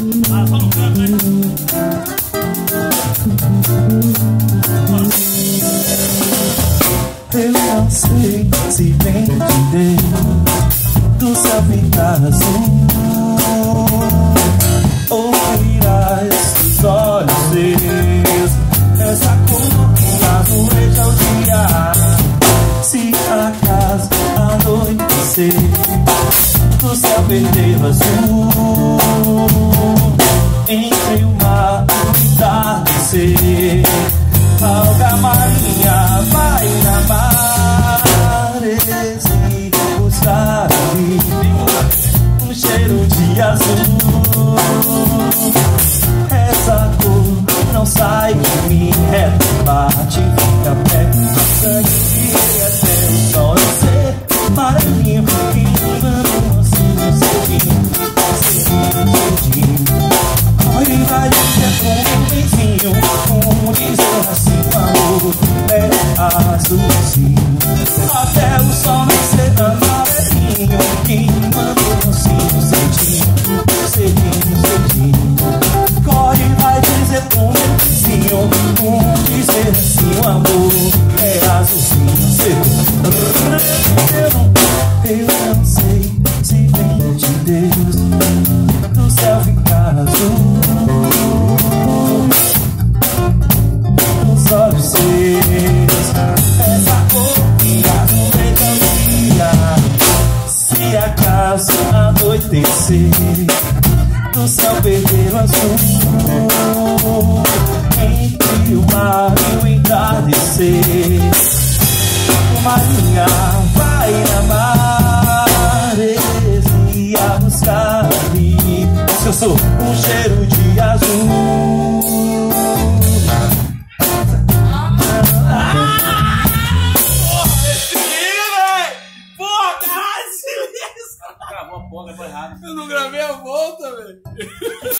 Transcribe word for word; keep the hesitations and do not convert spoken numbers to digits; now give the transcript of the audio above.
Ah, só no canto, né? Eu não sei se vem de Deus, do céu ficar azul, ou virás os olhos seus, essa cor que azuleja o dia. Se acaso anoitecer, do céu vermelho azul, entre o mar e o entardecer, alga marinha vai na maresi buscar ali um cheiro de azul. Essa cor não sai de mim, rebate, fica perto, sangue de até o sol nascer, maranhinho queimando assim, cedinho, cedinho, cedinho. Corre, vai dizer com um vizinho, um dizer assim, o amor é azulzinho, até o sol nascer dando amarelinho, queimando assim, cedinho, cedinho, cedinho. Corre, vai dizer com um vizinho, um dizer assim, o amor é azulzinho, cedinho. Eu não sei se vem de Deus, do céu ficar azul, os olhos seus, essa cor que azuleja o dia. Se acaso anoitecer, do céu perder o azul, entre o mar e o entardecer, marinha vai na maresia buscar ali, eu sou um cheiro de azul. Ah! Porra, esse menino, velho! Porra, caralho, silêncio! Gravou a porra, foi errado. Eu não gravei a volta, velho.